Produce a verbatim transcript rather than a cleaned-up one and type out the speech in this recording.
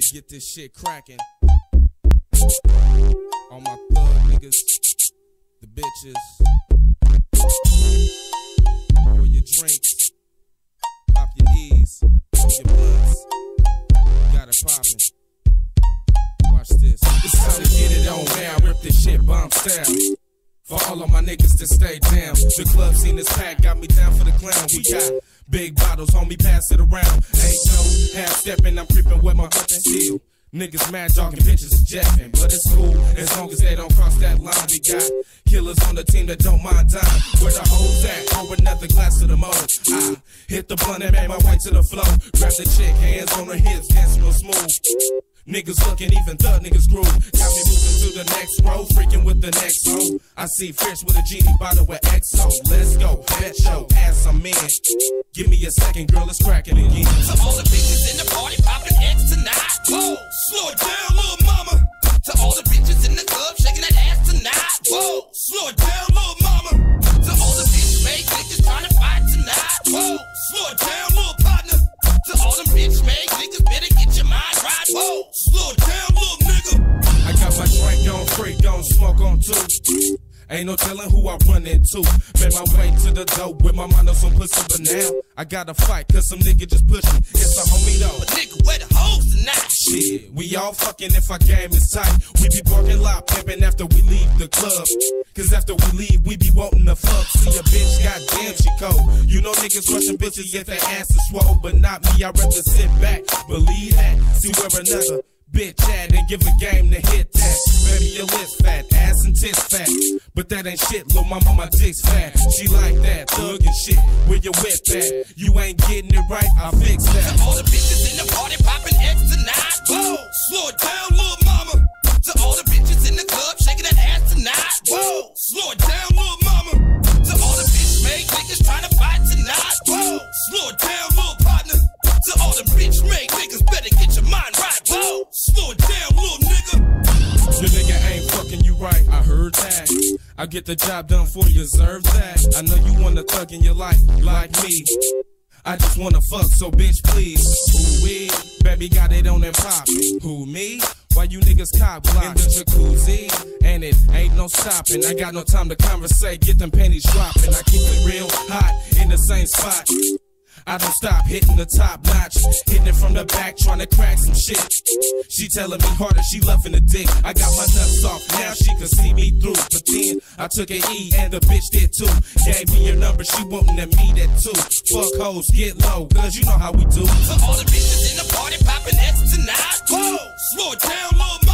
Let's get this shit cracking. All my thug niggas, the bitches. Pour your drinks, pop your E's, roll your blunts. Got it poppin'. Watch this. It's time to get it on now. Rip this shit bomb style. For all of my niggas to stay down. The club scene is packed, got me down for the clown. We got big bottles, homie, pass it around. Ain't no half stepping, I'm creeping with my weapon steel. Niggas mad jogging, bitches is jeffing, but it's cool as long as they don't cross that line. We got killers on the team that don't mind dying. Where the hoes at? Pour another glass of the mold. I hit the blunt and made my way to the flow. Grab the chick, hands on her hips, dance real smooth. Niggas looking, even thug niggas groove. Got me moving to the next row, freaking with the next hoe. I see fish with a genie bottle with X O. Let's go, bet show, ass I'm in. Give me a second, girl, let's crack it again. To all the bitches in the party, popping X tonight. Whoa, slow it down, little mama. To all the bitches in the club, shaking that ass tonight. Whoa, slow it down, little mama. To all the bitch made niggas trying to fight tonight. Whoa, slow it down, little partner. To all them bitch made niggas, better get your mind right. Whoa, slow it down, little nigga. I got my drink on, freak on, smoke on too. Ain't no telling who I run into. Made my way to the dope with my mind on some pussy, but now I gotta fight cause some nigga just push me. It's a homie though. But nigga, where the hoes tonight? Shit, we all fucking if our game is tight. We be barking loud pimping after we leave the club. Cause after we leave, we be wanting to fuck. See a bitch, goddamn she cold. You know niggas rushing bitches if their ass is swole, but not me, I'd rather sit back. Believe that, see where another bitch at and give a game to hit that. Baby, your lips fat, ass and tits fat, but that ain't shit, lil' mama, my dick's fat. She like that, thug and shit, where your whip at? You ain't getting it right, I'll fix that. To all the bitches in the party, popping X tonight. Whoa, slow it down, little mama. To all the bitches in the club, shaking that ass tonight. Whoa, slow it down, little mama. To all the bitch made niggas trying to fight tonight. Whoa, slow it down, little partner. To all the bitch made niggas, better get your mind right. Whoa, slow it down, little nigga. The nigga ain't fucking you right, I heard that. I get the job done for you, deserve that. I know you want a thug in your life, like me. I just wanna fuck, so bitch please. Ooh wee, baby got it on and pop. Who me? Why you niggas cock block in the jacuzzi? And it ain't no stopping. I got no time to conversate, get them panties dropping. I keep it real hot in the same spot. I don't stop hitting the top notch, hitting it from the back, trying to crack some shit. She telling me harder, she loving the dick. I got my nuts off, now she can see me through. But then I took an E and the bitch did too. Gave me your number, she wanting to meet that too. Fuck hoes, get low, cause you know how we do. To all the bitches in the party, popping X tonight. Whoa, slow it down, little